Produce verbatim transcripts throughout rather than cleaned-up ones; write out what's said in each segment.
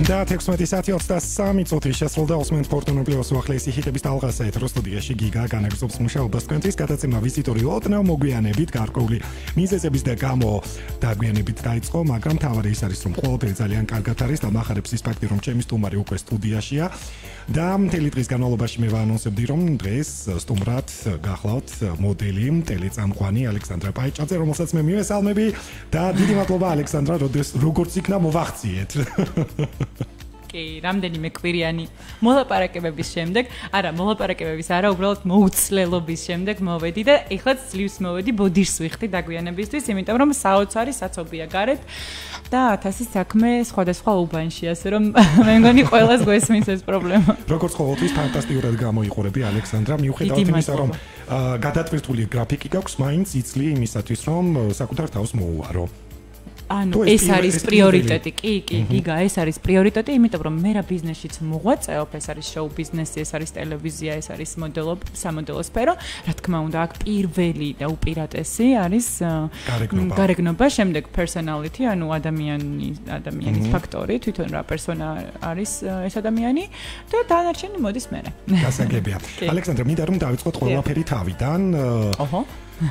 და თექვსმეტი საათი ოცდასამი წუთი შესრულდა ოსმენ ფორტუნო პლუს უახლესი ჰიტების ტალღასა ეთრო სტუდიაში გიგა განაგრძობს მუშაობას თქვენთვის გადაცემა ვიზიტორი ოდნავ მოგვიანებით გარკვეული მიზეზების და გამო დაგვიანებით დაიწყო, მაგრამ თავარი ის არის რომ ყველაფერი ძალიან კარგად არის და მახარებს ის ფაქტი რომ ჩემი სტუმარი უკვე სტუდიაშია და მთელი დღის განმავლობაში მე ვანონსებდი რომ დღეს სტუმრად გახლავთ მოდელი ტელეწამყვანი ალექსანდრა პაიჭაძე, რომელსაც მე მივესალმები და დიდი მადლობა ალექსანდრა, როგორც იქნა მოვახციეთ. კი, რამდენიმე კვირიანი მოლაპარაკებების შემდეგ, არა, მოლაპარაკებების არა, უბრალოდ მოუცლელობის შემდეგ მოვედი და ეხლაც ძლივს მოვედი ბოდიშს ვიხდი დაგვიანებისთვის, იმიტომ რომ საოცარი საცობია გარეთ და ათასი საქმე სხვადასხვა უბანში, ასე რომ მე მგონი ყველას გვესმის ეს პრობლემა. როგორც ყოველთვის ფანტასტიკურად გამოიყურები ალექსანდრა, მიუხედავად იმისა, რომ გადატვირთული გრაფიკი გაქვს, მაინც იცლი იმისათვის, რომ საკუთარ თავს მოუარო. ანუ ეს არის პრიორიტეტი, კი, კი, გიგა, ეს არის პრიორიტეტი, იმიტომ რომ მე რა ბიზნესშიც მოღვაწეობ, ეს არის შოუ ბიზნესი, ეს არის ტელევიზია, ეს არის მოდელობა, სამოდელო სფერო, რა თქმა უნდა, აქ პირველი და უპირატესი არის გარეგნობა, შემდეგ personality, ანუ ადამიანი, ადამიანის ფაქტორი, თვითონ რა პერსონა არის ეს ადამიანი და დანარჩენი მოდის მერე. გასაგებია. ალექსანდრა, მინდა რომ დავიწყოთ ყველაფერი თავიდან. ოჰო.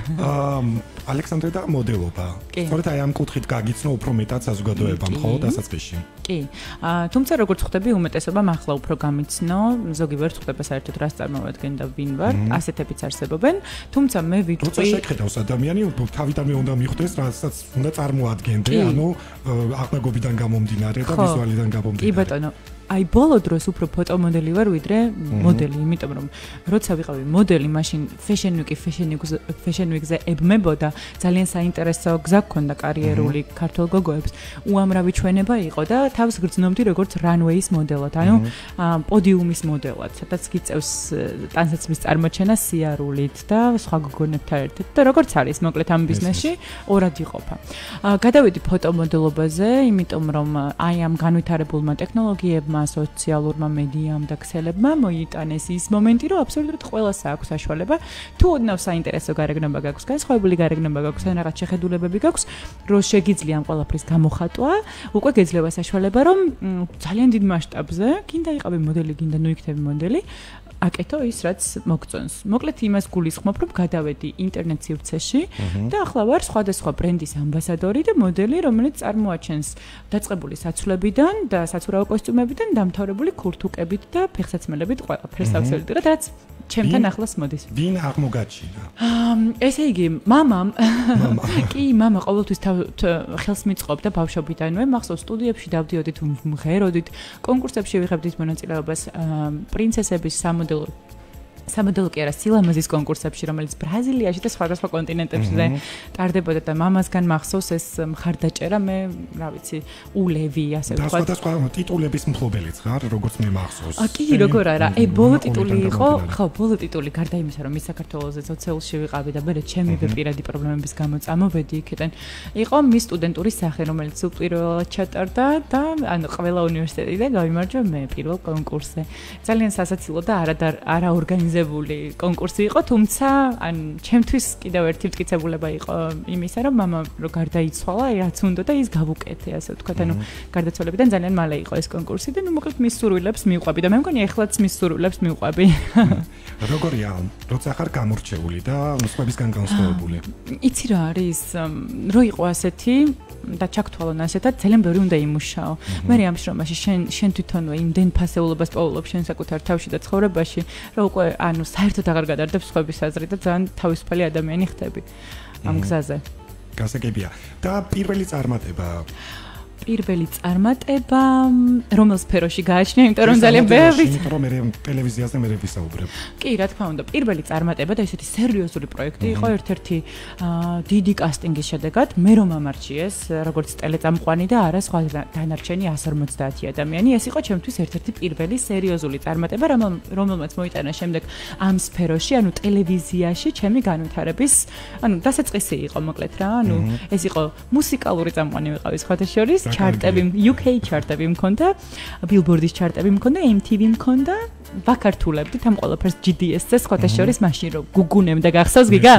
ალექსანდრა და მოდელობა. სწორედ აი ამ კუთხით გაგიცნო უფრო მეტად საზოგადოებამ, ხო, დასაწყისში. კი. თუმცა როგორც ხვდები, უმეტესობა ახლა უფრო გამიცნო, ზოგი ვერ ხვდება საერთოდ რას წარმოვადგენ და ვინ ვარ, ასეთებიც არსებობენ. თუმცა მე ვიტყვი, როცა შეგხედავს ადამიანი, თავიდანვე უნდა მიხვდეს, რასაც უნდა წარმოადგენდე, ანუ აღნაგობიდან გამომდინარე და ვიზუალიდან გამომდინარე. კი ბატონო. აი ბოლო დროს უფრო ფოტომოდელი ვარ ვიდრე მოდელი, იმიტომ რომ როცა ვიყავი მოდელი, მაშინ fashion week-ი fashion week-ზე ებმებოდა, ძალიან საინტერესო გზა გქონდა კარიერული ქართულ გოგოებს. უამრავი ჩვენება იყო და თავს გრძნობდი როგორც runway-ის მოდელად, ანუ პოდიუმის მოდელად, სადაც გიწევს ტანსაცმლის წარმოჩენა სიარულით და სხვა გოგონებთან ერთად. და როგორც არის, მოკლედ ამ ბიზნესში ორად იყოფა. გადავედი ფოტომოდელობაზე, იმიტომ რომ აი ამ განვითარებულმა ტექნოლოგიებმა სოციალურმა მედიამ და ქსელებმა მოიტანეს ის მომენტი, რომ აბსოლუტურად ყველას აქვს საშუალება, თუ ოდნავ საინტერესო გარეგნობა გაქვს, განსხვავებული გარეგნობა გაქვს, ან რაღაც შეხედულებები გაქვს, რომ შეგიძლია ამ ყველაფრის გამოხატვა, უკვე გეძლევა საშუალება, რომ ძალიან დიდ მასშტაბზე, გინდა იყავი მოდელი, გინდა ნუ იქნები მოდელი, აკეთო ის, რაც მოგწონს. მოკლედ იმას გულისხმობ, რომ გადავედი ინტერნეტ სივრცეში და ახლა ვარ სხვადასხვა ბრენდის ამბასადორი და მოდელი, რომელიც წარმოაჩენს დაწყებული საცვლებიდან და საცურაო კოსტიუმებიდან დამთავრებული ქურთუკებით და ფეხსაცმელებით ყველაფერს ავსებდი, რაც ჩემთან ახლოს მოდის. ვინ აღმოგაჩინა? ესე იგი, მამამ, კი, მამა ყოველთვის ხელს მიწყობდა ბავშვობიდანვე, მახსოვს სტუდიებში დავდიოდით, მღეროდით, კონკურსებში ვიღებდით მონაწილეობას პრინცესების სამოდელო სამოდელო კი არა, სილამაზის კონკურსებში, რომელიც ბრაზილიაში და სხვადასხვა კონტინენტებზე ტარდებოდა და მამასგან მახსოვს ეს მხარდაჭერა, მე, რა ვიცი, ულევი, ასე ვთქვათ. და სხვადასხვა ტიტულების მფლობელიც ხარ, როგორც მე მახსოვს. კი, როგორ არა, ე ბოლო ტიტული იყო, ხო, ბოლო ტიტული, გარდა იმისა, რომ ის საქართველოზე სოციალში ვიყავი და მე ჩემივე პირადი პრობლემების გამო წამოვედი იქიდან, იყო მის სტუდენტური სახე, რომელიც უპირველად ჩატარდა და ანუ ყველა უნივერსიტეტიდან გავიმარჯვა მე პირველ კონკურსზე. ძალიან სასაცილო და არა არა ორგანიზებული კონკურსი იყო, თუმცა ან ჩემთვის კიდევ ერთი მტკიცებულება იყო იმისა, რომ მამა რო გარდაიცვალა, რაც უნდა და ის გავუკეთე, ასე ვთქვათ, ანუ გარდაცვალებიდან ძალიან მალე იყო ეს კონკურსი და ნუ მოკლედ მის სურვილებს მივყვები და მე მგონი ეხლაც მის სურვილებს მივყვები. როგორია, როცა ხარ გამორჩეული და სხვებისგან განსხვავებული? იცი რა არის, რო იყო ასეთი და ჩაგთვალონ ასეთად, ძალიან ბევრი უნდა იმუშაო. მე ამ შრომაში შენ შენ თვითონვე იმდენ ფასეულობას პოულობ შენ საკუთარ თავში და ცხოვრებაში, რომ უკვე ანუ საერთოდ აღარ გადარდებს სხვების აზრი და ძალიან თავისუფალი ადამიანი ხდები ამ გზაზე. გასაგებია. და პირველი წარმატება პირველი წარმატება რომელ სფეროში გააჩნია, იმიტომ რომ ძალიან ბევრი, იმიტომ რომ მე ტელევიზიაზე მე ვისაუბრებ. კი, რა თქმა უნდა, პირველი წარმატება და ესეთი სერიოზული პროექტი იყო ერთ-ერთი დიდი კასტინგის შედეგად, მე რომ ამარჩიეს, როგორც ტელეწამყვანი და არა სხვა დანარჩენი εκατს ორმოცდაათი ადამიანი, ეს იყო ჩემთვის ერთ-ერთი პირველი სერიოზული წარმატება, რომელმაც მოიტანა შემდეგ ამ სფეროში, ანუ ტელევიზიაში ჩემი განვითარების, ანუ დასაწყისი იყო მოკლედ რა, ანუ ეს იყო მუსიკალური წამყვანი ვიყავი სხვათა შორის. ჩარტები, U K ჩარტები მქონდა, Billboard-ის ჩარტები მქონდა, M T V მქონდა. ვაკართულებდით ამ ყველაფერს G D S-ზე სხვათა შორის მაშინ რომ გუგუნემდა გახსოვს გიგა?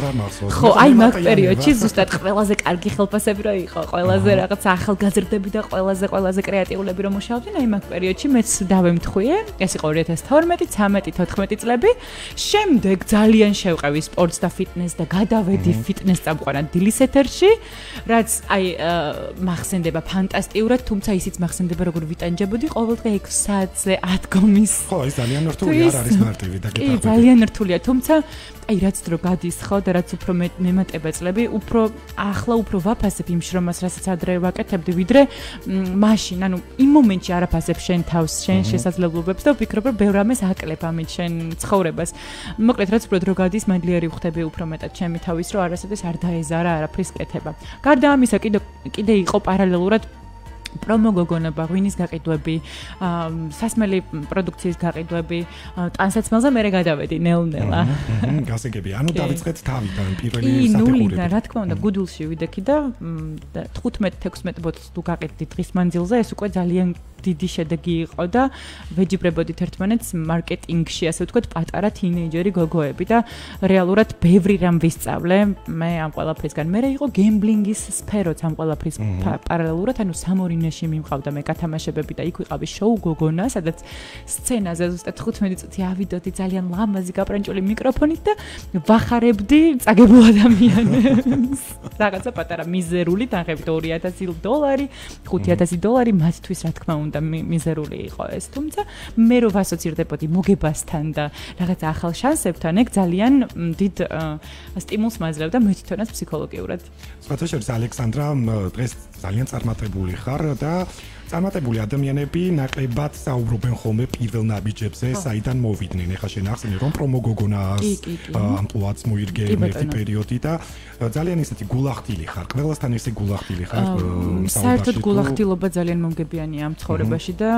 ხო, აი მაგ პერიოდში ზუსტად ყველაზე კარგი ხელფასები რო იყო, ყველაზე რაღაც ახალგაზრდები და ყველაზე ყველაზე კრეატიულები რომ მუშაობდნენ, აი მაგ პერიოდში მეც დავემთხვიე. ეს იყო ორი ათას თორმეტი, ცამეტი, თოთხმეტი წლები. შემდეგ ძალიან შევყევი სპორტს და ფიტნესს და გადავედი ფიტნეს წამყვანად დილის ეთერში, რაც აი მახსენდება ფანტასტიურად, თუმცა ისიც მახსენდება როგორ ვიტანჯებოდი ყოველდღე ექვსი საათზე ათგომის. ის ძალიან რთული არ არის მარტივი და კი, ძალიან რთულია, თუმცა აი რაც დრო გადის ხო და რაც უფრო მემატება წლები, უფრო ახლა უფრო ვაფასებ იმ შრომას, რასაც ადრე ვაკეთებდი, ვიდრე მაშინ, ანუ იმ მომენტში არაფასებ შენ თავს, შენ შესაძლებლობებს და ვფიქრობ, რომ ბევრ ამას აკლებ ამით შენ ცხოვრებას. მოკლედ, რაც უფრო დრო გადის, მადლიერი ვხდები უფრო მეტად ჩემი თავის, რომ არასოდეს არ დაეზარა არაფრის კეთება. გარდა ამისა, კიდე კიდე იყო პარალელურად პრომო გოგონება, ღვინის გაყიდვები, სასმელი პროდუქციის გაყიდვები, ტანსაცმელზე მე გადავედი ნელ-ნელა. გასაგები, ანუ დავიწყეთ თავიდან პირველი სატექურები. კი, ნულიდან, რა თქმა უნდა, გუდულში ვიდექი და თხუთმეტ თექვსმეტ ბოთლს თუ გაყიდდი დღის მანძილზე, ეს უკვე ძალიან დიდი შედეგი იყო და ვეჯიბრებოდით ერთმანეთს მარკეტინგში, ასე ვთქვათ, პატარა თინეიჯერი გოგოები და რეალურად ბევრი რამ ვისწავლე მე ამ ყველაფრისგან. მე იყო გემბლინგის სფეროც ამ ყველაფრის პარალელურად, ანუ სამორინეში მიმყავდა მე გათამაშებები და იქ ვიყავი შოუ გოგონა, სადაც სცენაზე ზუსტად თხუთმეტი წუთი ავიდოდი ძალიან ლამაზი გაპრანჭული მიკროფონით და ვახარებდი წაგებულ ადამიანებს. რაღაცა პატარა მიზერული თანხებით ორი ათასი დოლარი, ხუთი ათასი დოლარი მათთვის რა თქმა უნდა და მიზერული იყო ეს, თუმცა მე რო ვასოცირდებოდი მოგებასთან და რაღაც ახალ შანსებთან, ეგ ძალიან დიდ სტიმულს მაძლევდა მე თვითონაც ფსიქოლოგიურად. სხვათა შორის ალექსანდრა, დღეს ძალიან წარმატებული ხარ და წარმატებული ადამიანები ნაკლებად საუბრობენ ხოლმე პირველ ნაბიჯებზე, საიდან მოვიდნენ. ეხლა შენ ახსენე რომ პრომო გოგონას ამპლუაც მოირგე ერთი პერიოდი და ძალიან ისეთი გულახდილი ხარ. ყველასთან ესე გულახდილი ხარ. საერთოდ გულახდილობა ძალიან მომგებიანია ამ ცხოვრებაში და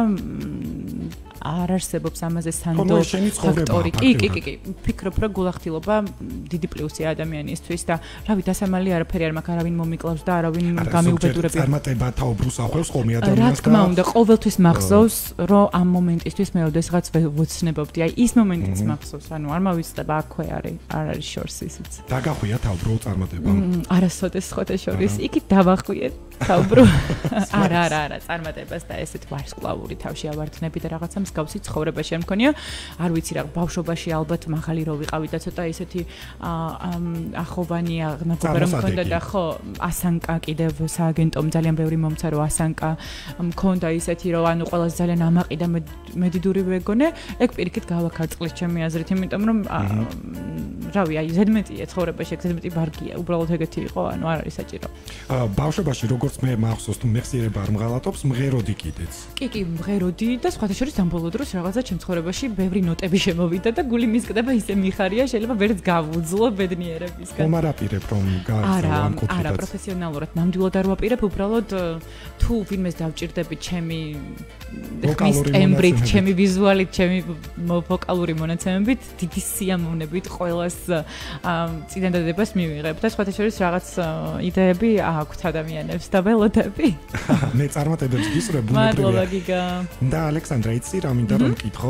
არ არსებობს ამაზე სანდო ფაქტორი. კი, კი, კი, კი. ვფიქრობ, რომ გულახდილობა დიდი პლუსია ადამიანისთვის და რავი, დასამალი არაფერი არ მაქვს, არავინ მომიკლავს და არავინ გამიუბედურებს. წარმატება თაუბროს ახავს ხოლმე ადამიანს. რა თქმა უნდა, ყოველთვის მახსოვს, რომ ამ მომენტისთვის მე ოდესღაც ვოცნებობდი. აი, ის მომენტიც მახსოვს, ანუ არ მოვიცდება, აქვე არის, არ არის შორს ისიც. დაგახვია თაუბრო წარმატება. არასოდეს სხვათა შორის, იქით დავახვიე თაუბრო. არა, არა, არა, წარმატებას და ესეთ ვარსკვლავური თავში ავარდნები და რაღაცა მსგავსი ცხოვრებაში არ მქონია. არ ვიცი რა, ბავშვობაში ალბათ მაღალი რო ვიყავი და ცოტა ისეთი ახოვანი აღნაგობა მქონდა და ხო, ასანკა კიდევ სააგენტომ ძალიან ბევრი მომცა რომ ასანკა მქონდა ისეთი რომ ანუ ყველაზე ძალიან ამაყი და მედიდური ვეგონე, ეგ პირიქით გავაქარწყლეს ჩემი აზრით, იმიტომ რომ რავი, აი ზედმეტია ცხოვრებაში, ზედმეტი ბარგია, უბრალოდ ეგეთი იყო, ანუ არ არის საჭირო. ბავშვობაში როგორც მე მახსოვს, თუ მეხსიერება არ მღალატობს, მღეროდი კიდეც. კი, კი, მღეროდი და სხვათა შორის ამ ბოლო დროს რაღაცა ჩემ ცხოვრებაში ბევრი ნოტები შემოვიდა და გული მისკდება ისე მიხარია, შეიძლება ვერც გავუძლო ბედნიერებისგან. ხომ არ აპირებ რომ გააგზავნო ამ კუთხით? არა, პროფესიონალურად ნამდვილად არ ვაპირებ, უბრალოდ თუ ვინმეს დავჭირდები ჩემი ხმის ტემბრით, ჩემი ვიზუალით, ჩემი ვოკალური მონაცემებით, დიდი სიამოვნებით ყველას წინადადებას მივიღებ და სხვათა შორის რაღაც იდეები აქვთ ადამიანებს და ველოდები. მე წარმატებებს გისურვებ ბუნებრივია. მადლობა გიგა. და ალექსანდრა, იცი რა მინდა რომ მკითხო,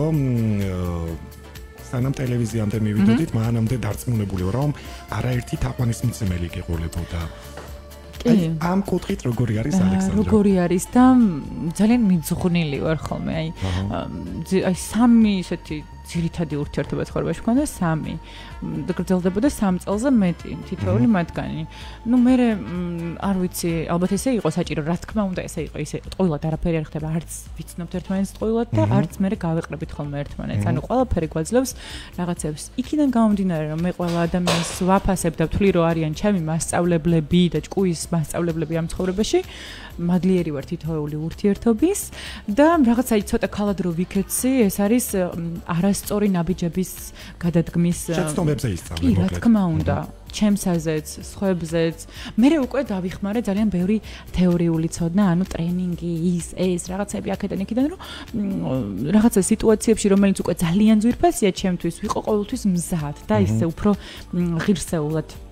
სანამ ტელევიზიამდე მივიდოდით, მანამდე დარწმუნებული ვარ, რომ არაერთი თაყვანისმცემელი გეყოლებოდა. აი, ამ კუთხით როგორი არის ალექსანდრა? როგორი არის და ძალიან მიძღვნილი ვარ ხოლმე, აი აი სამი ისეთი ძირითადი ურთიერთობა ცხოვრებაში მქონდა, სამი და გრძელდებოდა სამ წელზე მეტი თითოეული მათგანი. ნუ მე არ ვიცი, ალბათ ესე იყო საჭირო, რა თქმა უნდა, ესე იყო, ისე ტყუილად არაფერი არ ხდება, არც ვიცნობთ ერთმანეთს ტყუილად და არც მე გავეყრებით ხოლმე ერთმანეთს. ანუ ყველაფერი გვაძლევს რაღაცებს. იქიდან გამომდინარე, რომ მე ყველა ადამიანს ვაფასებ და ვთვლი, რომ არიან ჩემი მასწავლებლები და ჭკუის მასწავლებლები ამ ცხოვრებაში, მადლიერი ვარ თითოეული ურთიერთობის და რაღაცა ცოტა ქალად რო ვიქეცი, ეს არის არასწორი ნაბიჯების გადადგმის შეცდომებზე ისწავლე მოკლედ. კი, რა თქმა უნდა, ჩემსაზეც, სხვებზეც. მე უკვე დავიხმარე ძალიან ბევრი თეორიული ცოდნა, ანუ ტრენინგი, ის, ეს, რაღაცები აქედან იქიდან, რომ რაღაცა სიტუაციებში, რომელიც უკვე ძალიან ძვირფასია ჩემთვის, ვიყო ყოველთვის მზად და ისე უფრო ღირსეულად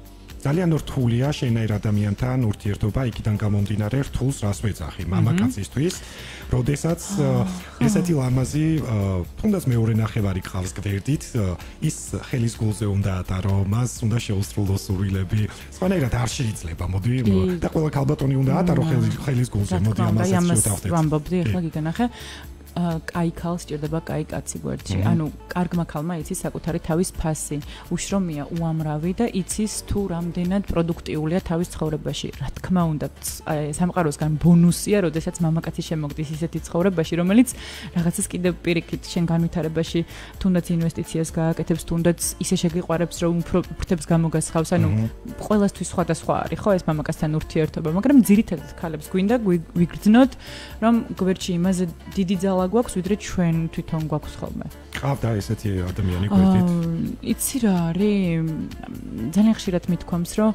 ძალიან რთულია შენაირ ადამიანთან ურთიერთობა იქიდან გამომდინარე რთულს რას ვეძახი მამაკაცისთვის როდესაც ესეთი ლამაზი თუნდაც მეორე ნახევარი ყავს გვერდით ის ხელის გულზე უნდა ატარო მას უნდა შეუსრულოს სურვილები სხვანაირად არ შეიძლება მოდი და ყველა ქალბატონი უნდა ატარო ხელის გულზე მოდი ამასაც შევთავაზოთ ვამბობდი ახლა გიგანახე კაი ქალს სჭირდება კაი კაცი გვერდში. ანუ კარგმა ქალმა იცის საკუთარი თავის ფასი, უშრომია, უამრავი და იცის თუ რამდენად პროდუქტიულია თავის ცხოვრებაში. რა თქმა უნდა, სამყაროსგან ბონუსია, როდესაც მამაკაცი შემოგდის ისეთი ცხოვრებაში, რომელიც რაღაცას კიდევ პირიქით შენ განვითარებაში თუნდაც ინვესტიციას გააკეთებს, თუნდაც ისე შეგიყვარებს, რომ უფრო ფრთებს გამოგასხავს. ანუ ყველასთვის სხვადასხვა არის, ხო, ეს მამაკაცთან ურთიერთობა, მაგრამ ძირითადად ქალებს გვინდა ვიგრძნოთ, რომ გვერდში იმაზე დიდი ძალა გვაქვს ვიდრე ჩვენ თვითონ გვაქვს ხოლმე. ყავდა ესეთი ადამიანი გვერდით? იცი რა არის? ძალიან ხშირად მithქვამს, რომ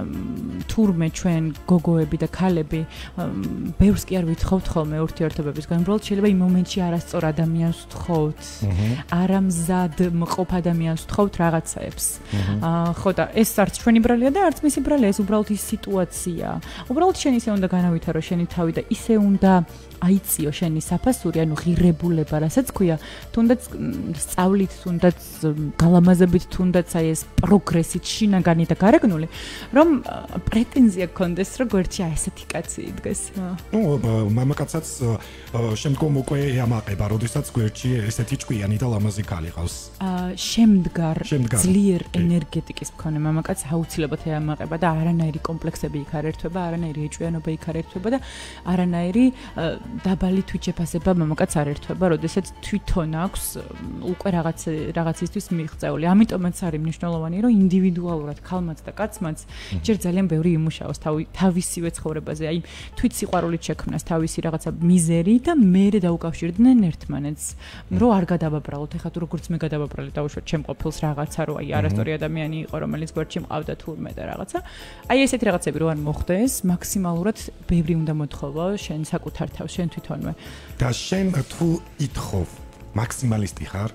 თურმე ჩვენ გოგოები და ქალები ბევრს კი არ ვითხოვთ ხოლმე ურთიერთობებისგან. უბრალოდ შეიძლება იმ მომენტში არასწორ ადამიანს ვთხოვთ. არამზად მყოფ ადამიანს ვთხოვთ რაღაცაებს. ხო და ეს არც ჩვენი ბრალია და არც მისი ბრალია, ეს უბრალოდ ის სიტუაცია. უბრალოდ შენ ისე უნდა განავითარო შენი თავი და ისე უნდა აიწიო შენი საფასური, ანუ ღირებულება, რასაც ქვია, თუნდაც სწავლით, თუნდაც გალამაზებით, თუნდაც აი ეს პროგრესით შინაგანი და გარეგნული, რომ პრეტენზია გქონდეს, რომ გვერდში აი ესეთი კაცი იდგეს. ნუ მამაკაცაც შემდგომ უკვე ემაყება, როდესაც გვერდში ესეთი ჭკვიანი და ლამაზი ქალი ყავს. შემდგარ ძლიერ ენერგეტიკის მქონე მამაკაცს აუცილებლად ემაყება და არანაირი კომპლექსები იქ არ ერთვება, არანაირი ეჭვიანობა იქ არ ერთვება და არანაირი დაბალი თვითშეფასება მამაკაც არ ერთვება, როდესაც თვითონ აქვს უკვე რაღაც რაღაცისთვის მიღწეული. ამიტომაც არის მნიშვნელოვანი, რომ ინდივიდუალურად ქალმაც და კაცმაც ჯერ ძალიან ბევრი იმუშაოს თავისივე ცხოვრებაზე, აი თვით სიყვარულით შექმნას თავისი რაღაცა მიზერი და მეერე დაუკავშირდნენ ერთმანეთს, რომ არ გადავაბრალოთ. ეხლა თუ როგორც მე გადავაბრალე დავუშვათ ჩემ ყოფილს რაღაცა, რომ აი არასწორი ადამიანი იყო, რომელიც გვერდში მყავდა თურმე და რაღაცა. აი ესეთი რაღაცები რო არ მოხდეს, მაქსიმალურად ბევრი უნდა მოთხოვო შენ საკუთარ თავს, შენ თვითონვე. და შენ თუ ითხოვ მაქსიმალისტი ხარ?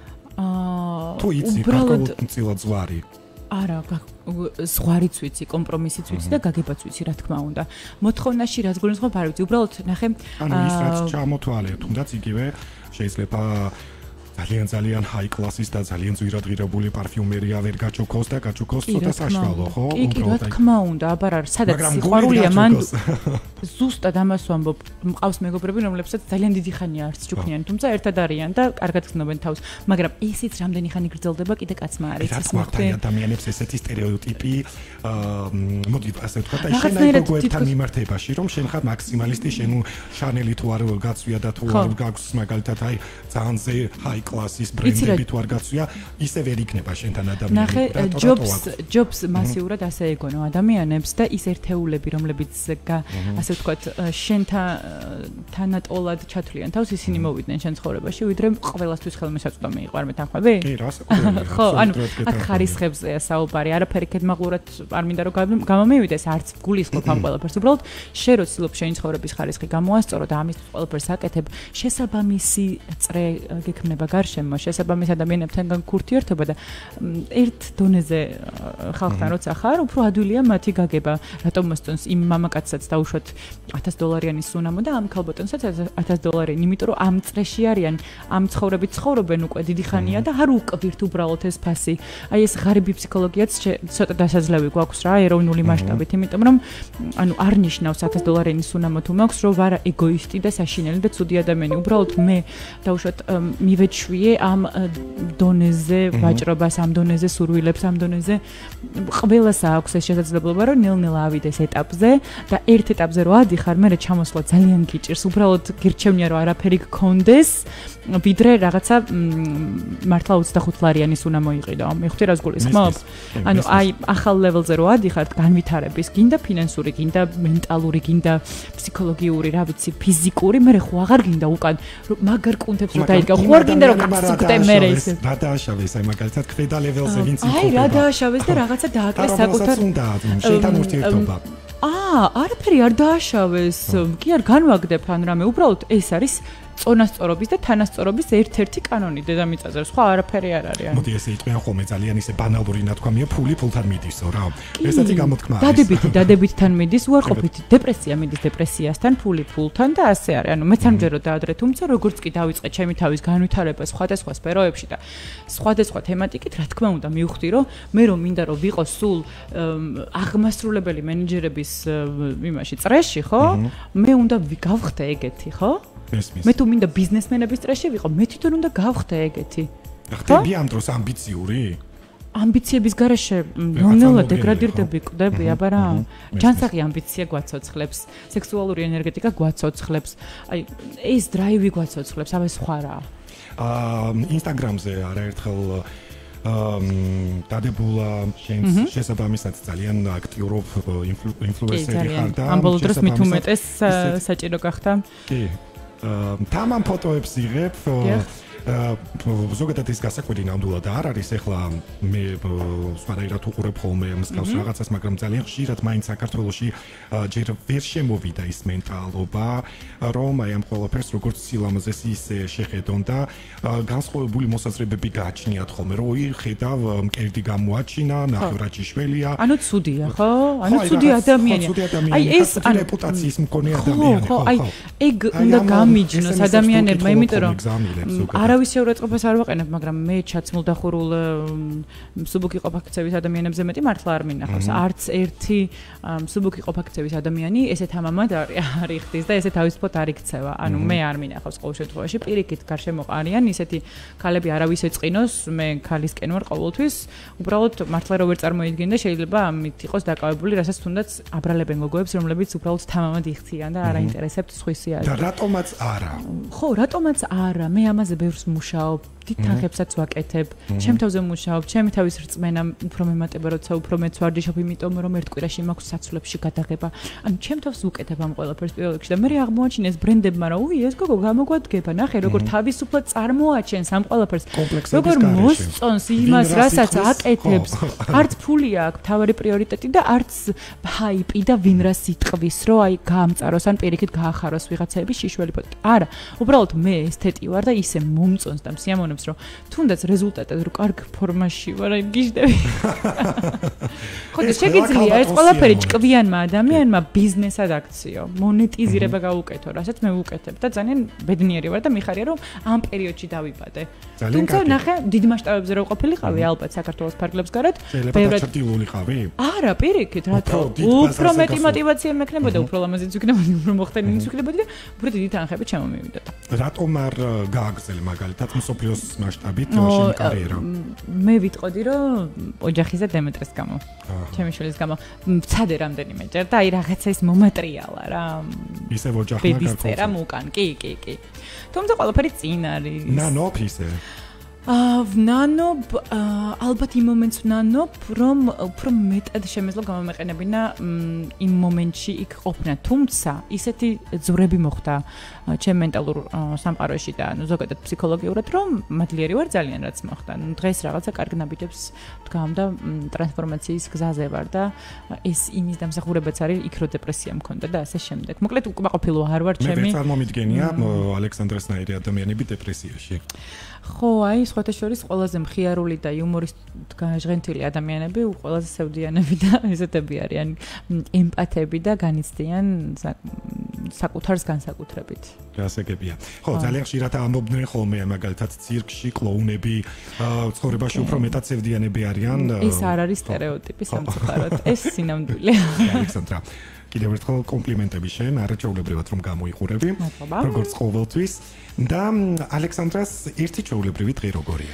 აა თუ იცი გარკვეულ მწილად ზვარი. არა, ზღვარიც ვიცი, კომპრომისიც ვიცი და გაგებაც ვიცი, რა თქმა უნდა. მოთხოვნაში რაც გულისხმობ არ ვიცი, უბრალოდ ნახე. ანუ ის რაც ჩამოთვალე, თუნდაც იგივე შეიძლება ძალიან ძალიან high class-ის და ძალიან ძვირადღირებული პარფიუმერია ვერ გაჩუქოს და გაჩუქოს ცოტა საშუალო, ხო? კი, კი, რა თქმა უნდა, აბარ არ, სადაც სიყვარულია მან ზუსტად ამას ვამბობ. მყავს მეგობრები, რომლებსაც ძალიან დიდი ხანია არც ჩუქნიან, თუმცა ერთად არიან და კარგად გრძნობენ თავს, მაგრამ ისიც რამდენი ხანი გრძელდება კიდე კაცმა არის ეს მოხდა. ადამიანებს ესეთი სტერეოტიპი, მოდი ასე ვთქვა და შენ აი გოგოებთან მიმართებაში, რომ შენ ხარ მაქსიმალისტი, შენ შანელი თუ არ გაცვია და თუ არ გაქვს მაგალითად აი ძალზე high კლასის ბრენდები თუ არ გაცვია, ისე ვერ იქნება შენთან ადამიანი. ნახე, ჯობს, ჯობს მასიურად ასე ეგონო ადამიანებს და ის ერთეულები, რომლებიც ასე ვთქვათ, შენთან თანატოლად ჩათვლიან თავს, ისინი მოვიდნენ შენ ცხოვრებაში, ვიდრე ყველასთვის ხელმისაწვდომი იყო, არ მეთანხმები? კი, რასაკვირველია. ხო, ანუ აქ ხარისხებზეა საუბარი, არაფერი კეთმაღლურად არ მინდა რომ გამომივიდეს, არც გულისხმობ ამ ყველაფერს. უბრალოდ შენ რო ცდილობ შენი ცხოვრების ხარისხი გამოასწორო და ამისთვის ყველაფერს აკეთებ, შესაბამისი წრე გექმნება გარშემო, შესაბამის ადამიანებთან გურთიერთობა და ერთ დონეზე ხალხთან როცა ხარ, უფრო ადვილია მათი გაგება. რატომ მოსწონს იმ მამაკაცსაც დაუშვათ ათას დოლარიანი სუნამო და ამ ქალბატონსაც ათას დოლარიანი, იმიტომ რომ ამ წრეში არიან, ამ ცხოვრებით ცხოვრობენ უკვე დიდი ხანია და არ უკბირთ უბრალოდ ეს ფასი. აი ეს ღარიბი ფსიქოლოგიაც ცოტა დასაძლევი გვაქვს რა, ეროვნული მასშტაბით, იმიტომ რომ ანუ არ ნიშნავს ათას დოლარიანი სუნამო თუ მაქვს, რომ ვარ ეგოისტი და საშინელი და ცუდი ადამიანი. უბრალოდ მე დაუშვათ მივეჩვიე ამ დონეზე ვაჭრობას, ამ დონეზე სურვილებს, ამ დონეზე ყველას აქვს ეს შესაძლებლობა, რომ ნელ-ნელა ავიდეს ეტაპზე და ერთ ეტაპზე რო ადიხარ, მე ჩამოსვლა ძალიან გიჭირს. უბრალოდ გირჩევნია რომ არაფერი გქონდეს, ვიდრე რაღაცა მართლა ოცდახუთ ლარიანი სუნამო იყიდო. მე ხვდი რას გულისხმობ? ანუ აი ახალ ლეველზე რო ადიხართ განვითარების, გინდა ფინანსური, გინდა მენტალური, გინდა ფსიქოლოგიური, რა ვიცი, ფიზიკური, მე ხო აღარ გინდა უკან მაგარ კუნთებს რო დაიდგა. ხო არ გინდა რომ გასწრდე მე ეს. რა დააშავეს აი მაგალითად ქვედა ლეველზე ვინც იყო. აი რა დააშავეს და რაღაცა დააკლეს საკუთარ შენთან ურთიერთობა. აა, არაფერი არ დააშავეს. კი არ განვაგდებ ან რამე, უბრალოდ ეს არის წონასწორობის და თანასწორობის ერთ-ერთი კანონი დედამიწაზე, სხვა არაფერი არ არის. მოდი ესე იტყვიან ხოლმე ძალიან ისე ბანალური ნათქვამია, ფული ფულთან მიდისო რა. ესეთი გამოთქმა არის. დადებითი, დადებითთან მიდის, უარყოფითი დეპრესია მიდის დეპრესიასთან, ფული ფულთან და ასე არის. ანუ მეც ამჯერად დაადრე, თუმცა როგორც კი დავიწყე ჩემი თავის განვითარება სხვადასხვა სფეროებში და სხვადასხვა თემატიკით, რა თქმა უნდა, მივხვდი, რომ მე რომ მინდა რომ ვიყო სულ აღმასრულებელი მენეჯერების იმაში წრეში, ხო? მე უნდა გავხდე ეგეთი, ხო? მე თუ მინდა ბიზნესმენების წრეში ვიყო, მე თვითონ უნდა გავხდე ეგეთი. ხდები ამ დროს ამბიციური? ამბიციების garaშე ნელ-ნელა დეგრადირდები, კვდები, აბა რა. ჯანსაღი ამბიცია გვაცოცხლებს, სექსუალური ენერგეტიკა გვაცოცხლებს, აი ეს დრაივი გვაცოცხლებს, აბა სხვა რა. აა ინსტაგრამზე არაერთხელ დადებულა შენს შესაბამისად ძალიან აქტიურობ ინფლუენსერი ხარ და ამ ბოლო დროს მით უმეტეს საჭირო გახდა. კი. თამამ ფოტოებს იღებ ზოგადად ის გასაკვირი ნამდვილად არ არის ეხლა მე სხვადასხვა უყურებ ხოლმე მსგავს რაღაცას მაგრამ ძალიან ხშირად მაინც საქართველოში ჯერ ვერ შემოვიდა ის მენტალობა რომ აი ამ ყველაფერს როგორც სილამაზეს ისე შეხედონ და განსხვავებული მოსაზრებები გააჩნიათ ხოლმე რომ ი ხედავ მკერდი გამოაჩინა ნახევრაჭიშველია ანუ ცუდია ხო ანუ ცუდი ადამიანია აი ეს რეპუტაციის მქონე ადამიანი ხო აი ეგ უნდა გამიჯნოს ადამიანებმა იმიტომ რომ არავის შეურაცხყოფას არ ვაყენებ, მაგრამ მე ჩაცმულ დახურულ მსუბუქი ყოფაქცევის ადამიანებზე მეტი მართლა არ მინახავს. არც ერთი მსუბუქი ყოფაქცევის ადამიანი ესეთ ამამად არ იხდის და ესეთ თავისუფლად არ იქცევა. ანუ მე არ მინახავს ყოველ შემთხვევაში. პირიქით გარშემო არიან ისეთი ქალები არავის ეწყინოს, მე ქალისკენ ვარ ყოველთვის. უბრალოდ მართლა რო ვერ წარმოიდგინე, შეიძლება ამით იყოს დაკავებული, რასაც თუნდაც აბრალებენ გოგოებს, რომლებიც უბრალოდ თამამად იხციან და არ აინტერესებთ სხვისი აზრი. და რატომაც არა? ხო, რატომაც არა? მე ამაზე ბევრს მუშაობ, დიდთანხებსაც ვაკეთებ, ჩემ თავზე მუშაობ, ჩემი თავის რწმენა უფრო მემატება, როცა უფრო მეც ვარჯიშობ, იმიტომ რომ ერთ კვირაში მაქვს საცვლებში გადაღება. ანუ ჩემ თავს ვუკეთებ ამ ყველაფერს პირველ რიგში და მე აღმოაჩინეს ბრენდებმა, რომ უი, ეს გოგო გამოგვადგება, ნახე, როგორ თავისუფლად წარმოაჩენს ამ ყველაფერს. როგორ მოსწონს იმას, რასაც აკეთებს. არც ფული აქვს თავარი პრიორიტეტი და არც ჰაიპი და ვინ რას იტყვის, რომ აი გაამწაროს ან პირიქით გაახაროს ვიღაცების შიშველი ფოტო. არა, უბრალოდ მე ესთეტი ვარ და ისე მომწონს და სიამოვნებს რომ თუნდაც რეზულტატად რო კარგ ფორმაში ვარ აი გიждები. ხო და შეგიძლია ეს ყველაფერი ჭკვიანმა ადამიანმა ბიზნესად აქციო, მონეტიზირება გაუკეთო, რასაც მე ვუკეთებ და ძალიან ბედნიერი ვარ და მიხარია რომ ამ პერიოდში დავიბადე. თუმცა ნახე დიდ მასშტაბებზე რო ყოფილიყავი ალბათ საქართველოს ფარგლებს გარეთ, ბევრად ჩრდილულიყავი? არა, პირიქით, რატო? უფრო მეტი мотиваცია მექნებოდა, უფრო ლამაზიც ვიქნებოდი, უფრო მოხდენილიც ვიქნებოდი და უფრო დიდი თანხები ჩემომივიდა. რატომ არ გააგრძელე მაგალითად მსოფლიოს მასშტაბით შენი კარიერა? მე ვიტყოდი რომ ოჯახისა დემეტრეს გამო, ჩემი შვილის გამო მცადე რამდენიმეჯერ და აი რაღაცა ის მომატრიალა რა. ისევ ოჯახმა ბიბისწერა მუკან, კი, კი, კი. თუმცა ყველაფერი წინ არის. ნანოფ ისე. აა ნანობ ალბათ იმ მომენტს ნანობ რომ უფრო მეტად შემეძლო გამომეყენებინა იმ მომენტში იქ ყოფნა თუმცა ისეთი ძვრები მოხდა ჩემ მენტალურ სამყაროში და ანუ ზოგადად ფსიქოლოგიურად რომ მადლიერი ვარ ძალიან რაც მოხდა ნუ დღეს რაღაცა კარგ ნაბიჯებს დგამ და ტრანსფორმაციის გზაზე ვარ და ეს იმის დამსახურებაც არის იქ რო დეპრესია მქონდა და ასე შემდეგ მოკლედ უკმაყოფილო არ ვარ ჩემი მე წარმომიდგენია ალექსანდრესნაირი ადამიანები დეპრესიაში ხო, აი, სხვათა შორის ყველაზე მხიარული და იუმორისტ გაჟღენთილი ადამიანები ყველაზე სევდიანები და ესეთები არიან, ემპათები და განიცდიან საკუთარს განსაკუთრებით. გასაგებია. ხო, ძალიან ხშირად ამბობდნენ ხოლმე მაგალითად ცირკში კლოუნები ცხოვრებაში უფრო მეტად სევდიანები არიან. ეს არ არის სტერეოტიპი სამწუხაროდ, ეს სინამდვილეა. ალექსანდრა კიდევ ერთხელ კომპლიმენტები შენ, არაჩვეულებრივად რომ გამოიყურები. როგორც ყოველთვის და ალექსანდრას ერთი ჩვეულებრივი დღე როგორია?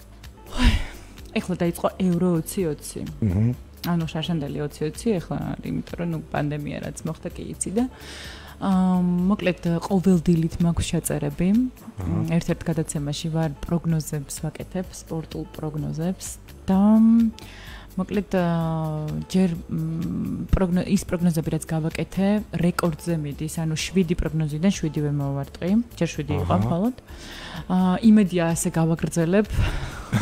ეხლა დაიწყო ევრო ოცი ოცი. აჰა. ანუ შარშანდელი ოცი ოცი ეხლა იმიტომ რომ ნუ პანდემია რაც მოხდა კი იცი და აა მოკლედ ყოველ დილით მაქვს შეწერები. ერთ-ერთ გადაცემაში ვარ პროგნოზებს ვაკეთებ, სპორტულ პროგნოზებს და მოკლედ ჯერ პროგნო ის პროგნოზები რაც გავაკეთე რეკორდზე მიდის, ანუ შვიდი პროგნოზიდან შვიდივე მოვარტყი, ჯერ შვიდი იყო მხოლოდ. აა იმედია ასე გავაგრძელებ.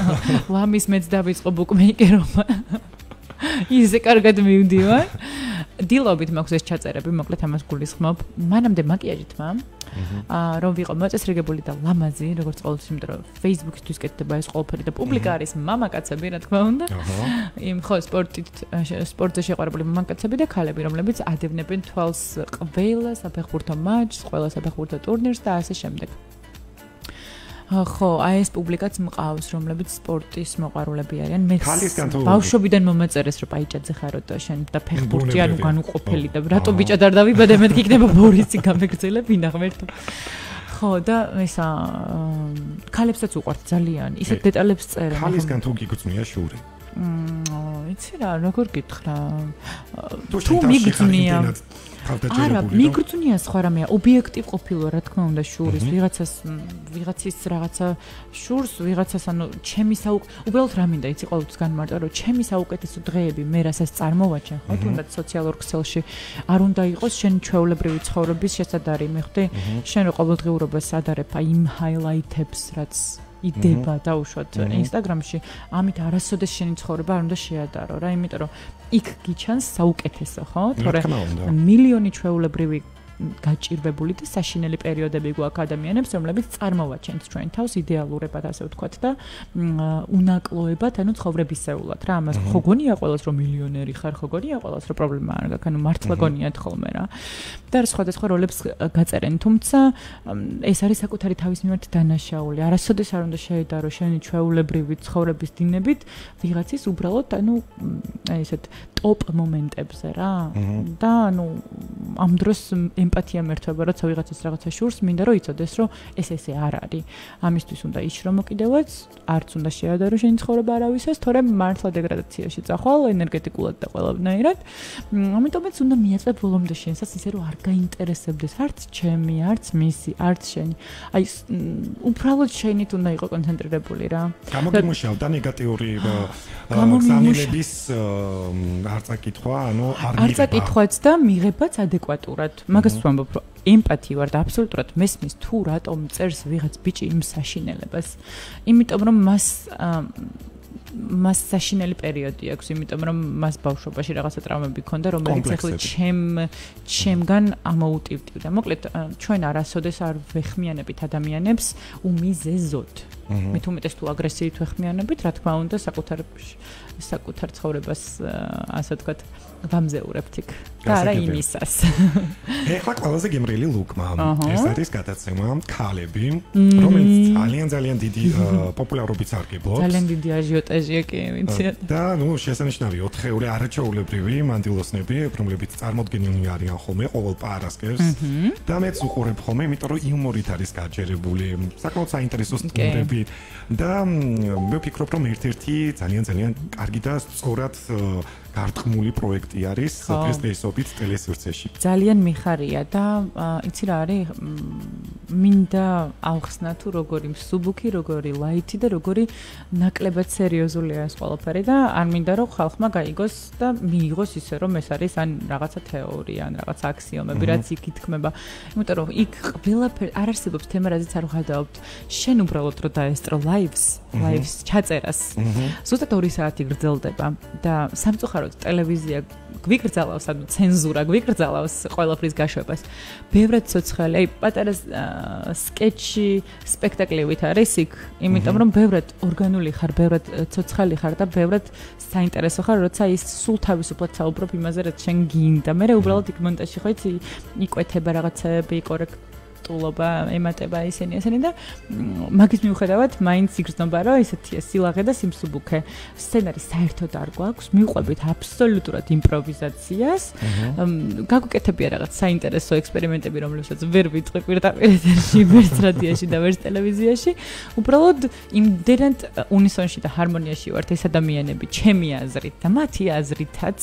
ლამის მეც დავიწყო ბუკმეიკერობა. ისე კარგად მივდივარ. დილობით მაქვს ეს ჩაწერები, მოკლედ ამას გულისხმობ. მანამდე მაკიაჟი თმა. აა რომ ვიყო მოწესრიგებული და ლამაზი, როგორც ყოველთვის, იმიტომ რომ Facebook-ისთვის კეთდება ეს ყველაფერი და პუბლიკა არის მამაკაცები, რა თქმა უნდა. იმ ხო სპორტით სპორტზე შეყვარებული მამაკაცები და ქალები, რომლებიც ადევნებენ თვალს ყველა საფეხბურთო მატჩს, ყველა საფეხბურთო ტურნირს და ასე შემდეგ. ხო, აი ეს პუბლიკაც მყავს, რომლებიც სპორტის მოყვარულები არიან. მე ბავშვობიდან მომაწერეს, რომ პაიჭაძე ხარო და შენ და ფეხბურთი ანუ განუყოფელი და რატო ბიჭად არ დავიბადე, მეთქი იქნება ბორისი გამეგრძელებ ვინაღმერთო. ხო და ისა ქალებსაც უყვართ ძალიან, ისეთ დეტალებს წერენ. ქალისგან თუ გიგწნია შური. მმ, იცი რა, როგორ გითხრა? თუ მიგწნია არა, მიგრძნია სხვა რამეა, ობიექტივ ყოფილვარ, რა თქმა უნდა, შურის, ვიღაცას, ვიღაცის რაღაცა შურს, ვიღაცას, ანუ ჩემი საუკ, უბრალოდ რა მინდა, იცი, ყოველთვის განმარტო, რომ ჩემი საუკეთესო დღეები მე რასაც წარმოვაჩენ, ხო, თუნდაც სოციალურ ქსელში არ უნდა იყოს შენი ჩვეულებრივი ცხოვრების შესაძარი, მე ხვდი, შენ რო ყოველდღიურობას ადარებ აი იმ ჰაილაითებს, რაც იდება დაუშვათ Instagram-ში, ამით არასოდეს შენი ცხოვრება არ უნდა შეადარო რა, იმიტომ რომ იქ გიჩანს საუკეთესო, ხო? თორემ მილიონი ჩვეულებრივი გაჭირვებული და საშინელი პერიოდები გვაქვს ადამიანებს, რომლებიც წარმოვაჩენთ ჩვენ თავს იდეალურებად, ასე ვთქვათ და უნაკლოებად, ანუ ცხოვრებისეულად რა, ამას ხო გონია ყველას რომ მილიონერი ხარ, ხო გონია ყველას რომ პრობლემა არ გაქვს, ანუ მართლა გონიათ ხოლმე რა. და სხვადასხვა როლებს გაწერენ, თუმცა ეს არის საკუთარი თავის მიმართ დანაშაული. არასოდეს არ უნდა შეედარო შენი ჩვეულებრივი ცხოვრების დინებით ვიღაცის უბრალოდ, ანუ აი ესეთ ტოპ მომენტებზე რა. და ანუ ამ დროს ემპათია მერთვება, როცა ვიღაცას რაღაცა შურს, მინდა რომ იცოდეს, რომ ეს ესე არ არის. ამისთვის უნდა იშრომო კიდევაც, არც უნდა შეადარო შენი ცხოვრება არავისას, თორემ მართლა დეგრადაციაში წახვალ ენერგეტიკულად და ყველანაირად. ამიტომაც უნდა მიაწვე ბოლომდე შენსაც ისე რომ არ გაინტერესებდეს არც ჩემი, არც მისი, არც შენი. აი უბრალოდ შენით უნდა იყო კონცენტრირებული რა. გამოგიმუშავდა ნეგატიური გზავნილების არწაკითხვა, ანუ არ მიღება. არწაკითხვაც და მიღებაც ადეკვატურად. მაგას ვამბობ, რომ ემპათი ვარ და აბსოლუტურად მესმის თუ რატომ წერს ვიღაც ბიჭი იმ საშინელებას. იმიტომ რომ მას მას საშინელი პერიოდი აქვს, იმიტომ რომ მას ბავშვობაში რაღაცა ტრაუმები ჰქონდა, რომელიც ახლა ჩემ ჩემგან ამოუტივტივდა. მოკლედ, ჩვენ არასოდეს არ ვეხმიანებით ადამიანებს უმიზეზოდ. მე თუ მეტეს თუ აგრესიით ვეხმიანებით, რა თქმა უნდა, საკუთარ საკუთარ ცხოვრებას, ასე ვთქვათ, ვამზეურებთ იქ. და არა იმისას. ეხლა ყველაზე გემრიელი ლუკმა. ეს არის გადაცემა ქალები, რომელიც ძალიან ძალიან დიდი პოპულარობით სარგებლობს. ძალიან დიდი აჟიოტაჟია კი, ვიცით. და ნუ შესანიშნავი ოთხეული არაჩვეულებრივი მანდილოსნები, რომლებიც წარმოდგენილნი არიან ხოლმე ყოველ პარასკევს. და მეც უყურებ ხოლმე, იმიტომ რომ იუმორით არის გაჯერებული, საკმაოდ საინტერესო სტუმრები. და მე ვფიქრობ, რომ ერთ-ერთი ძალიან ძალიან კარგი და სწორად გარტყმული პროექტი არის პრესტეისობით ტელესურცეში. ძალიან მიხარია და იცი რა არის? მინდა ავხსნა თუ როგორი მსუბუქი, როგორი ლაითი და როგორი ნაკლებად სერიოზულია ეს ყველაფერი და არ მინდა რომ ხალხმა გაიგოს და მიიღოს ისე რომ ეს არის ან რაღაცა თეორია, ან რაღაცა აქსიომები, რაც იქ ითქმება. იმიტომ რომ იქ ყველაფერი არ არსებობს თემა, რაზეც არ ვღადაობთ. შენ უბრალოდ რო დაესწრო lives, lives ჩაწერას. ზუსტად ორი საათი გრძელდება და სამწუხაროდ ტელევიზია გვიკრძალავს, ანუ ცენზურა გვიკრძალავს ყველაფრის გაშვებას. ბევრად ცოცხალი, აი პატარა სკეჩი, სპექტაკლივით არის იქ, იმიტომ რომ ბევრად ორგანული ხარ, ბევრად ცოცხალი ხარ და ბევრად საინტერესო ხარ, როცა ის სულ თავისუფლად საუბრობ იმაზე, რაც შენ გინდა. მე უბრალოდ იქ მონტაჟში ხო იცი, იკვეთება რაღაცები, კორექტ ტულობა, ემატება ისინი ესენი და მაგის მიუხედავად მაინც იგრძნობა რომ ისეთია სილაღე და სიმსუბუქე. სცენარი საერთოდ არ გვაქვს, მივყვებით აბსოლუტურად იმპროვიზაციას. გაგვიკეთებია რაღაც საინტერესო ექსპერიმენტები, რომლებსაც ვერ ვიტყვი პირდაპირ ეთერში, ვერც რადიაში და ვერც ტელევიზიაში. უბრალოდ იმდენად უნისონში და ჰარმონიაში ვართ ეს ადამიანები, ჩემი აზრით და მათი აზრითაც.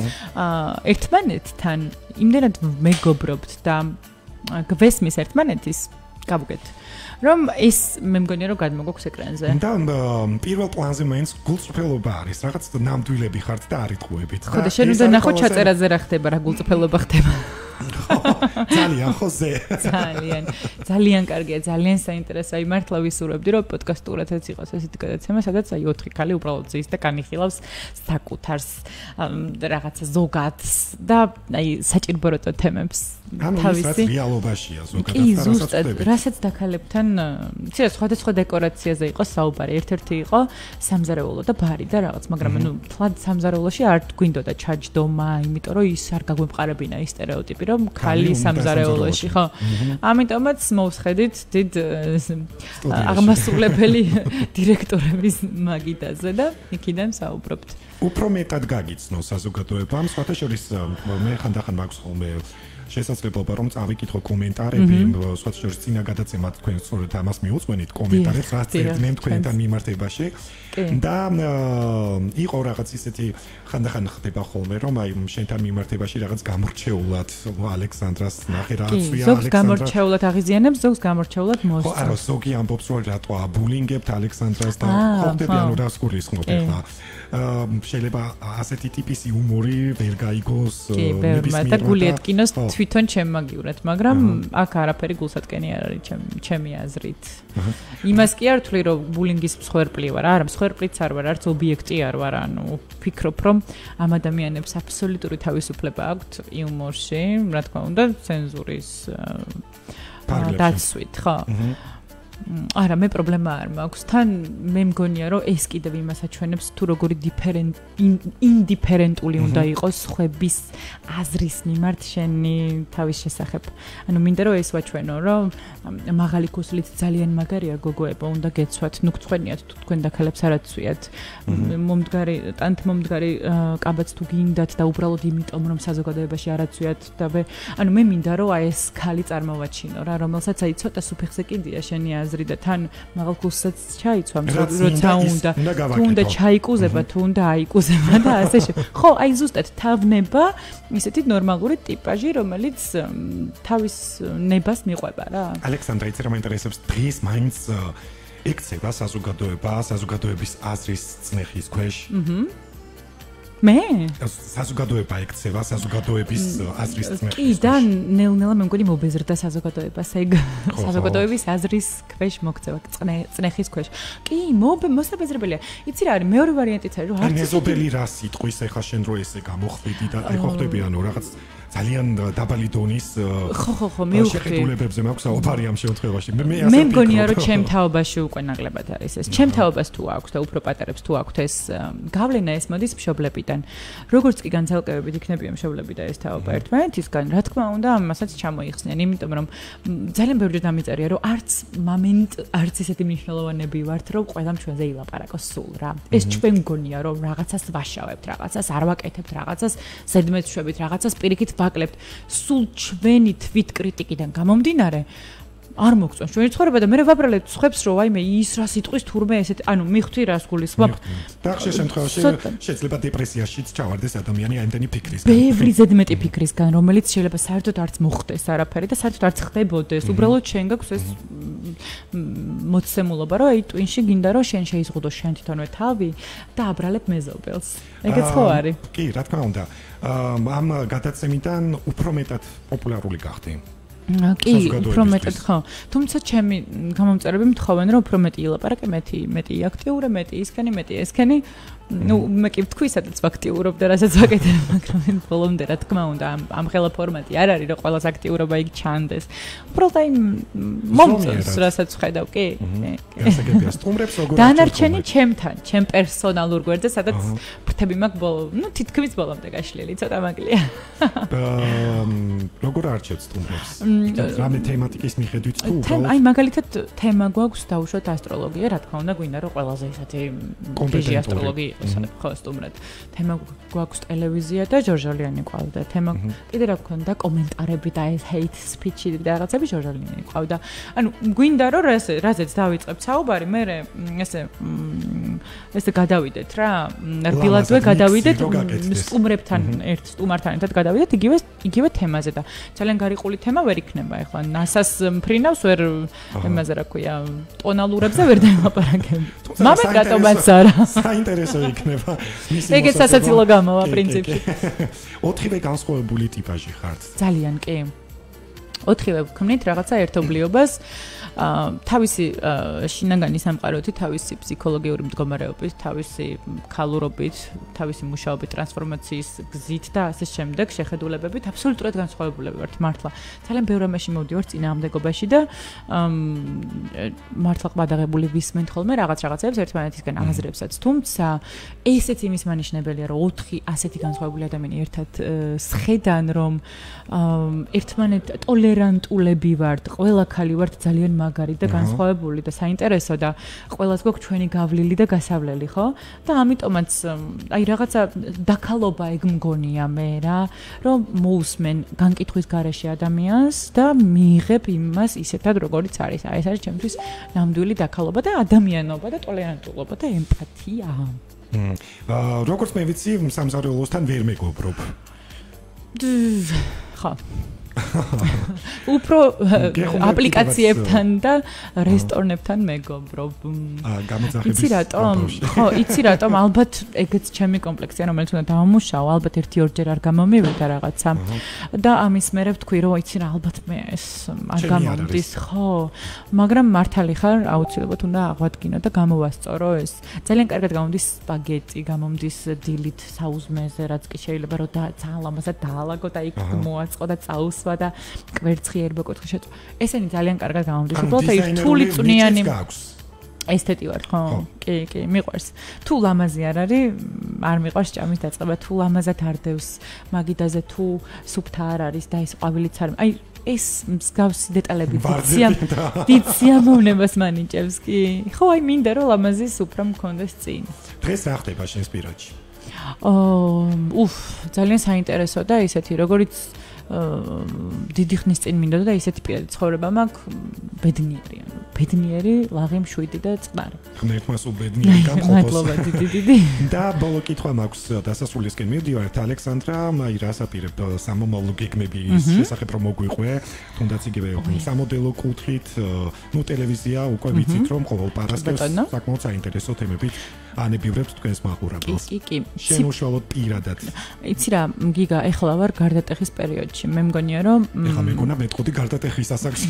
ერთმანეთთან იმდენად მეგობრობთ და გვესმის ერთმანეთის გავუგეთ რომ ეს მე მგონია რომ გადმოგოქვს ეკრანზე და პირველ პლანზე მაინც გულწრფელობა არის რაღაც ნამდვილები ხართ და არ იტყუებით ხო და შენ უნდა ნახო ჩაწერაზე რა ხდება რა გულწრფელობა ხდება ძალიან ხოზე. ძალიან. ძალიან კარგია, ძალიან საინტერესოა. აი მართლა ვისურვებდი, რომ პოდკასტურადაც იყოს ესეთი გადაცემა, სადაც აი ოთხი ქალი უბრალოდ ზის და განიხილავს საკუთარს, რაღაცა ზოგადს და აი საჭიროებო თემებს. თავისი რეალობაშია ზოგადად კი, ზუსტად, რასაც დაქალებთან, ცირა სხვადასხვა დეკორაციაზე იყო საუბარი. ერთ-ერთი იყო სამზარეულო და ბარი და რაღაც, მაგრამ ნუ თლად სამზარეულოში არ გვინდოდა ჩაჯდომა, იმიტომ რომ ის არ გაგვემყარებინა ის სტერეოტიპი, რომ ქალი სამზარეულოში, ხო? ამიტომაც მოვსხედით დიდ აღმასრულებელი დირექტორების მაგიდაზე და იქიდან საუბრობთ. უფრო მეტად გაგიცნო საზოგადოებამ, სხვათა შორის მე ხანდახან მაქვს ხოლმე შესაძლებლობა რომ წავიკითხო კომენტარები, სხვათა შორის წინა გადაცემა თქვენ სწორედ ამას მიუძღვენით კომენტარებს, რაც წერდნენ თქვენთან მიმართებაში. და იყო რაღაც ისეთი ხანდახან ხდება ხოლმე რომ აი შენთან მიმართებაში რაღაც გამორჩეულად ალექსანდრას ნახე რა აცვია ალექსანდრა. ზოგს გამორჩეულად აღიზიანებს, ზოგს გამორჩეულად მოსწონს. ხო, არა, ზოგი ამბობს რომ რატო აბულინგებთ ალექსანდრას და ხვდები ანუ რას გულისხმობ ახლა. შეიძლება ასეთი ტიპის იუმორი ვერ გაიგოს ნებისმიერ და გული ეთკინოს თვითონ ჩემმაგივრად, მაგრამ აქ არაფერი გულსატკენი არ არის ჩემი აზრით. იმას კი არ ვთვლი რომ ბულინგის მსხვერპლი ვარ, არა, მსხვერპლიც არ ვარ, არც ობიექტი არ ვარ, ანუ ვფიქრობ რომ ამ ადამიანებს აბსოლუტური თავისუფლება აქვთ იუმორში, რა თქმა უნდა, ცენზურის დაცვით, ხო? არა, მე პრობლემა არ მაქვს. თან მე მგონია, რომ ეს კიდევ იმას აჩვენებს, თუ როგორი დიფერენტ ინდიფერენტული უნდა იყოს ხვების აზრის მიმართ შენი თავის შესახებ. ანუ მინდა რომ ეს ვაჩვენო, რომ მაღალი ქუსლით ძალიან მაგარია გოგოებო, უნდა გეცვათ, ნუ გწვენიათ თუ თქვენ დაქალებს არ აცვიათ. მომდგარი, ტანთ მომდგარი კაბაც თუ გინდათ და უბრალოდ იმიტომ რომ საზოგადოებაში არ აცვიათ და ანუ მე მინდა რომ აი ეს ქალი წარმოვაჩინო რა, რომელსაც აი ცოტა სუფიხზე კიდია შენი აზრი და თან მაღალ ქუსლსაც ჩაიცვამს, როცა უნდა, თუ უნდა ჩაიკუზება, თუ უნდა აიკუზება და ასე შემდეგ. ხო, აი ზუსტად თავნება ისეთი ნორმალური ტიპაჟი, რომელიც თავის ნებას მიყვება რა. ალექსანდრა, იცი რა მაინტერესებს დღის მაინც ექცევა საზოგადოება, საზოგადოების აზრის წნეხის ქვეშ. აჰა. მე? საზოგადოება ექცევა საზოგადოების აზრის წნეხის. კი, და ნელ-ნელა მე მგონი მობეზრდა საზოგადოებას, ეგ საზოგადოების აზრის ქვეშ მოქცევა, წნეხის ქვეშ. კი, მოსაბეზრებელია. იცი რა არის, მეორე ვარიანტიც არის, რომ არც მეზობელი რა სიტყვის ეხა შენ რო ესე გამოხვედი და აი ხო ხდები ანუ რაღაც ძალიან დაბალი დონის ხო ხო ხო მივხვდი შეხედულებებზე მაქვს საუბარი ამ შემთხვევაში. მე მე ასე მე მგონია რომ ჩემ თაობაში უკვე ნაკლებად არის ეს. ჩემ თაობას თუ აქვს და უფრო პატარებს თუ აქვს ეს გავლენა, ეს მოდის მშობლებიდან. როგორც კი განცალკევებით იქნებიან მშობლები და ეს თაობა ერთმანეთისგან, რა თქმა უნდა, ამასაც ჩამოიხსნიან, იმიტომ რომ ძალიან ბევრჯერ დამიწერია რომ არც მომენტ არც ისეთი მნიშვნელოვანები ვართ, რომ ყველამ ჩვენზე ილაპარაკოს სულ რა. ეს ჩვენ მგონია რომ რაღაცას ვაშავებთ, რაღაცას არ ვაკეთებთ, რაღაცას ზედმეტ შვებით, რაღაცას პირიქით ვაკლებთ, სულ ჩვენი თვითკრიტიკიდან გამომდინარე არ მოგწონს ჩვენი ცხოვრება და მე ვაბრალებ სხვებს რომ აი მე ის რა სიტყვის თურმე ესეთ ანუ მიხვდი რას გულისხმობ და ხშირ შემთხვევაში შეიძლება დეპრესიაშიც ჩავარდეს ადამიანი აიმდენი ფიქრისგან ბევრი ზედმეტი ფიქრისგან რომელიც შეიძლება საერთოდ არც მოხდეს არაფერი და საერთოდ არც ხდებოდეს უბრალოდ შენ გაქვს ეს მოცემულობა რომ აი ტვინში გინდა რომ შენ შეიზღუდო შენ თვითონვე თავი და აბრალებ მეზობელს ეგეც ხო არის კი რა თქმა უნდა ამ გადაცემიდან უფრო მეტად პოპულარული გახდი კი, უფრო მეტად ხო. თუმცა ჩემი გამომწერები მთხოვენ, რომ უფრო მეტი ილაპარაკე, მეტი, მეტი აქტიურე, მეტი ისქენი, მეტი ესქენი. ну, მე კი ვთქვი, სადაც ვაქტიურობ და რასაც ვაკეთებ, მაგრამ ბოლომდე რა თქმა უნდა, ამ ამ ხელა ფორმატი არ არის, რომ ყველას აქტიურობა იქ ჩანდეს. უბრალოდ აი მომწონს, რასაც ვხედავ, კი? გასაგებია, სტუმრებს როგორ აჩვენებთ? დანარჩენი ჩემთან, ჩემ პერსონალურ გვერდზე, სადაც ფრთები მაქვს ბოლო, ну, თითქმის ბოლომდე გაშლილი, ცოტა მაკლია. როგორ არჩევთ სტუმრებს? რამე თემატიკის მიხედვით თუ უბრალოდ აი მაგალითად თემა გვაქვს დაუშვათ ასტროლოგია, რა თქმა უნდა, გვინდა რომ ყველაზე ისეთი ბიჟი ასტროლოგი ხო სტუმრად. თემა გვაქვს ტელევიზია და ჯორჟალიანი ყავდა. თემა კიდე რა გქონდა კომენტარები და ეს hate speech-ი და რაღაცები ჯორჟალიანი ყავდა. ანუ გვინდა რომ რაზეც დავიწყებ საუბარი, მე ესე ესე გადავიდეთ რა, რბილადვე გადავიდეთ სტუმრებთან ერთ სტუმართან ერთად გადავიდეთ იგივე იგივე თემაზე და ძალიან გარიყული თემა ვერ იქნება ახლა ნასას მფრინავს ვერ იმაზე რა ქვია ტონალურებზე ვერ დაილაპარაკებ. მამეთ რატომაც არა. საინტერესო იქნება. ეგეც სასაცილო გამოვა პრინციპში. ოთხივე განსხვავებული ტიპაჟი ხართ. ძალიან კი. ოთხივე ვქმნით რაღაცა ერთობლიობას თავისი შინაგანი სამყაროთი, თავისი ფსიქოლოგიური მდგომარეობით, თავისი ქალურობით, თავისი მუშაობით, ტრანსფორმაციის გზით და ასე შემდეგ შეხედულებებით აბსოლუტურად განსხვავებულები ვართ მართლა. ძალიან ბევრ რამეში მოვდივართ წინააღმდეგობაში და მართლა ყბადაღებული ვისმენთ ხოლმე რაღაც რაღაცებს ერთმანეთისგან აზრებსაც. თუმცა ესეც იმის მანიშნებელია, რომ ოთხი ასეთი განსხვავებული ადამიანი ერთად სხედან, რომ ერთმანეთ ტოლერანტულები ვართ, ყველა ქალი ვართ ძალიან მაგარი და განსხვავებული და საინტერესო და ყველას გვაქვს ჩვენი გავლილი და გასავლელი, ხო? და ამიტომაც აი რაღაცა დაქალობა ეგ მგონია მე რა, რომ მოусმენ განკითხვის გარეშე ადამიანს და მიიღებ იმას ისეთად როგორიც არის. აი ეს არის ჩემთვის ნამდვილი დაქალობა და ადამიანობა და ტოლერანტულობა და ემპათია. აა როგორც მე ვიცი, სამზარეულოსთან ვერ მეგობრობ. ხო. უფრო აპლიკაციებთან და რესტორნებთან მეგობრობ. აა გამოძახების. იცი რატომ? ხო, იცი რატომ? ალბათ ეგეც ჩემი კომპლექსია, რომელიც უნდა დავამუშაო, ალბათ ერთი ორჯერ არ გამომივიდა რაღაცა. და ამის მერე ვთქვი, რომ იცი რა, ალბათ მე ეს არ გამომდის, ხო. მაგრამ მართალი ხარ, აუცილებლად უნდა აღვადგინო და გამოვასწორო ეს. ძალიან კარგად გამომდის სპაგეტი, გამომდის დილით საუზმეზე, რაც კი შეიძლება რომ და ძალიან ლამაზად დაალაგო და იქ მოაწყო და წაუს და კვერცხი ერბო კუთხე შეწვა. ესენი ძალიან კარგად გამომდის. უბრალოდ აი რთული წვნიანი ესთეტი ვარ, ხო? კი, კი, მიყვარს. თუ ლამაზი არ არის, არ მიყვარს ჭამის დაწყება, თუ ლამაზად არ დევს მაგიდაზე, თუ სუფთა არ არის და ეს ყვავილიც არ აი ეს მსგავსი დეტალები დიდ სიამოვნებას მანიჭებს კი. ხო, აი მინდა რომ ლამაზი სუფრა მქონდეს წინ. დღეს რა ხდება შენს პირადში? აა, უფ, ძალიან საინტერესო და ისეთი, როგორიც დიდი ხნის წინ მინდოდა და ისეთი პირადი ცხოვრება მაქვს ბედნიერი, ანუ ბედნიერი, ლაღი მშვიდი და წყნარი. ღმერთმა სულ ბედნიერი გამყოფოს. მადლობა დიდი დიდი. და ბოლო კითხვა მაქვს დასასრულისკენ მივდივართ ალექსანდრა, აი რას აპირებ სამომავლო გეგმების შესახებ რომ მოგვიყვე, თუნდაც იგივე სამოდელო კუთხით, ნუ ტელევიზია უკვე ვიცით რომ ყოველ პარასკევს საკმაოდ საინტერესო თემებით ანებივრებთ თქვენს მაყურებელს. კი, კი. შენ უშუალოდ პირადად. იცი რა, გიგა, ეხლა ვარ გარდატეხის პერიოდში. მე მგონია რომ ეხლა მეგონა მეტყოდი გარდატეხის ასაკში.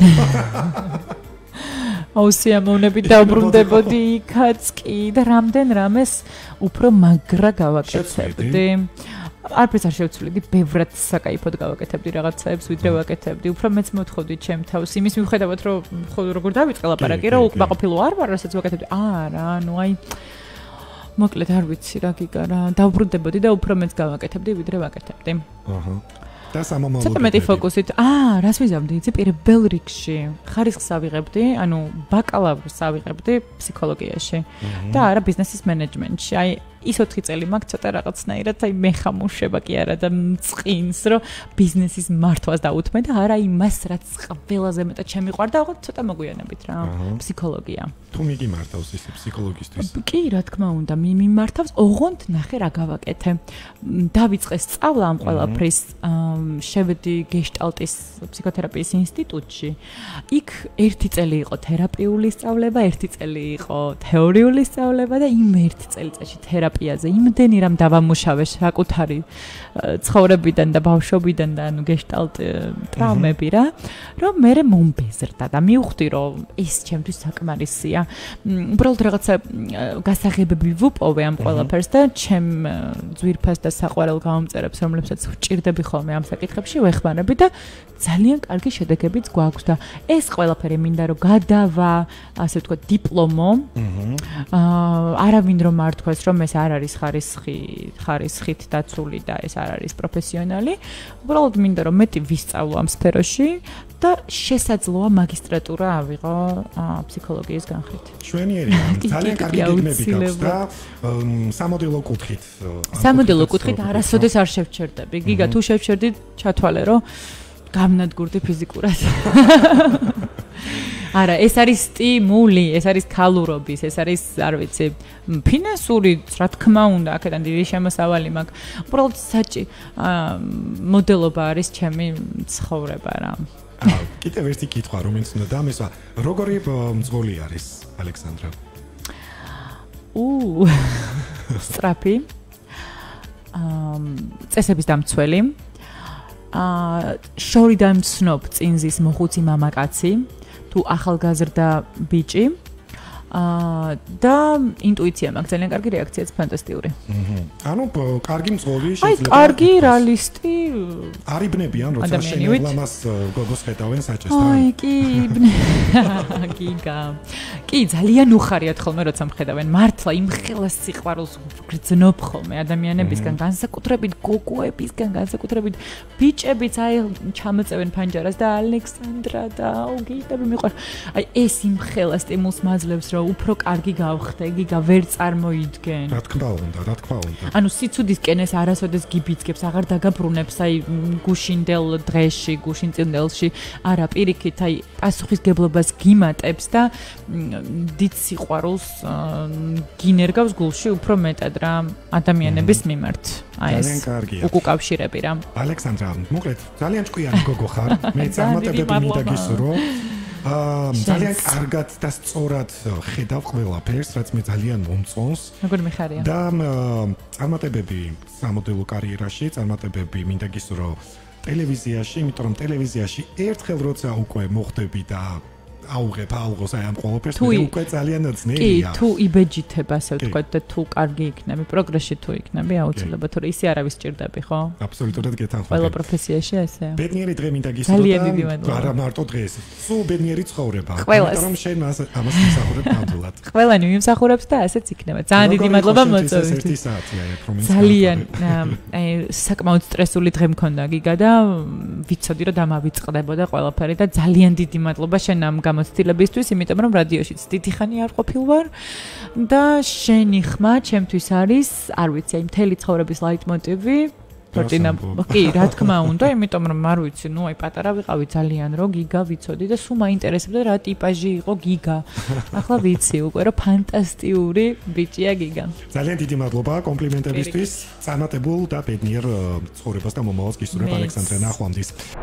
აუ სიამოვნებით დავბრუნდებოდი იქაც კი და რამდენ რამეს უფრო მაგრა გავაკეთებდი. არაფერს არ შევცვლიდი, ბევრად საკაიფოდ გავაკეთებდი რაღაცაებს, ვიდრე ვაკეთებდი. უფრო მეც მოთხოვდი ჩემ თავს იმის მიუხედავად, რომ როგორ დავიწყე ლაპარაკი, რომ უკმაყოფილო არ ვარ, რასაც ვაკეთებდი. არა, ну აი მოკლედ არ ვიცი რა გიგა რა, დავბრუნდებოდი და უფრო მეც გავაკეთებდი, ვიდრე ვაკეთებდი. აჰა. და სამომავლო. ცოტა მეტი ფოკუსით. აა, რას ვიზამდი? იცი, პირველ რიგში ხარისხს ავიღებდი, ანუ ბაკალავრს ავიღებდი ფსიქოლოგიაში და არა ბიზნესის მენეჯმენტში. აი ის ოთხი წელი მაქვს ცოტა რაღაცნაირად აი მეხამუშება კი არა და მწყინს რომ ბიზნესის მართვას დაუთმე და არა იმას რაც ყველაზე მეტად შემიყვარდა, ოღონდ ცოტა მოგვიანებით რა, ფსიქოლოგია. თუ მიგიმართავს ის ფსიქოლოგისტვის? კი, რა თქმა უნდა, მიმართავს, ოღონდ ნახე რა გავაკეთე. დავიწყე სწავლა ამ ყველაფრის, შევედი გეშტალტის ფსიქოთერაპიის ინსტიტუტში. იქ ერთი წელი იყო თერაპიული სწავლება, ერთი წელი იყო თეორიული სწავლება და იმ ერთი წელიწადში თერაპიაზე იმდენი რამ დავამუშავე საკუთარი ცხოვრებიდან და ბავშვობიდან და ანუ გეშტალტ ტრაუმები რა, რომ მე მომბეზრდა და მივხვდი რომ ეს ჩემთვის საკმარისია. უბრალოდ რაღაცა გასაღებები ვუპოვე ამ ყველაფერს და ჩემ ძვირფას და საყვარელ გამომწერებს, რომლებსაც ვჭირდები ხოლმე ამ საკითხებში, ვეხმარები და ძალიან კარგი შედეგებიც გვაქვს და ეს ყველაფერი მინდა რომ გადავა, ასე ვთქვათ, დიპლომო. აა არავინ რომ არ თქვას რომ ეს არ არის ხარისხი, ხარისხით დაცული და ეს არ არის პროფესიონალი. უბრალოდ მინდა რომ მეტი ვისწავლო ამ სფეროში და შესაძლოა მაგისტრატურა ავიღო ფსიქოლოგიის განხრით. შვენიერი, ძალიან კარგი გეგმები გაქვს და სამოდელო კუთხით. სამოდელო კუთხით არასოდეს არ შევჩერდები. გიგა თუ შევჩერდი, ჩათვალე რომ გამნადგურდი ფიზიკურად. არა, ეს არის სტიმული, ეს არის ქალურობის, ეს არის, არ ვიცი, ფინანსური, რა თქმა უნდა, აქედან დიდი შემოსავალი მაქვს. უბრალოდ საჭი მოდელობა არის ჩემი ცხოვრება რა. კიდევ ერთი კითხვა, რომელიც უნდა დამესვა, როგორი მძღოლი არის ალექსანდრა? უ სწრაფი. აა წესების დამცველი. აა შორიდან მცნობ წინზის მოხუცი მამაკაცი თუ ახალგაზრდა ბიჭი აა და ინტუიცია მაქვს ძალიან კარგი რეაქციაც ფანტასტიკური. ანუ კარგი მძღოლი შეიძლება. აი, კარგი რეალისტი არიბნებიან, როცა შენებლამას გოგოს ხედავენ საჭესთან. აი, კი, გიგა. კი, ძალიან უხარიათ ხოლმე როცა მხედავენ. მართლა იმ ხელას სიყვარულს გრძნობ ხოლმე ადამიანებისგან, განსაკუთრებით გოგოებისგან, განსაკუთრებით ბიჭებიც აი ჩამოწევენ ფანჯარას და ალექსანდრა და აუ გიგები მიყვარს. აი, ეს იმ ხელას სტიმულს მაძლევს რომ უფრო კარგი გავხდე, გიგა ვერ წარმოიდგენ. რა თქმა უნდა, რა თქმა უნდა. ანუ სიცუდის კენეს არასოდეს გიბიძგებს, აღარ დაგაბრუნებს აი გუშინდელ დღეში, გუშინწინდელში, არა პირიქით აი პასუხისგებლობას გიმატებს და დიდ სიყვარულს გინერგავს გულში უფრო მეტად რა ადამიანების მიმართ. აი ეს უკუკავშირები რა. ალექსანდრა, მოკლედ ძალიან ჭკვიანი გოგო ხარ. მე წარმატებები მინდა გისურვო. აა ძალიან კარგად და სწორად ხედავ ყველაფერს, რაც მე ძალიან მომწონს. როგორი მიხარია. და წარმატებები სამოდელო კარიერაში, წარმატებები მინდა გისურვო ტელევიზიაში, იმიტომ რომ ტელევიზიაში ერთხელ როცა უკვე მოხდები და აუღებ ალღოს აი ამ ყველაფერს უკვე ძალიან ძნელია. კი, თუ იბეჯითებ ასე ვთქვათ და თუ კარგი იქნები, პროგრესში თუ იქნები, აუცილებლად, თორე ისე არავის ჭირდები, ხო? აბსოლუტურად გეთანხმები. ყველა პროფესიაში ესეა. ბედნიერი დღე მინდა გისურვო და არა მარტო დღეს, სულ ბედნიერი ცხოვრება. იმიტომ რომ შენ ამას მსახურებ ნამდვილად. ყველანი მიმსახურებს და ასეც იქნება. ძალიან დიდი მადლობა მოწვევით. ძალიან აი საკმაოდ სტრესული დღე მქონდა გიგა და ვიცოდი რომ დამავიწყდებოდა ყველაფერი და ძალიან დიდი მადლობა შენ ამ გამოცდილებისთვის, იმიტომ რომ რადიოშიც დიდი ხანი არ ყოფილ ვარ და შენი ხმა ჩემთვის არის, არ ვიცი, აი მთელი ცხოვრების ლაიტმოტივი. პორტინა, კი, რა თქმა უნდა, იმიტომ რომ არ ვიცი, ნუ აი პატარა ვიყავი ძალიან რომ გიგა ვიცოდი და სულ მაინტერესებდა რა ტიპაჟი იყო გიგა. ახლა ვიცი უკვე რომ ფანტასტიკური ბიჭია გიგა. ძალიან დიდი მადლობა კომპლიმენტებისთვის. წარმატებულ და ბედნიერ ცხოვრებას და მომავალს გისურვებ ალექსანდრა, ნახვამდის.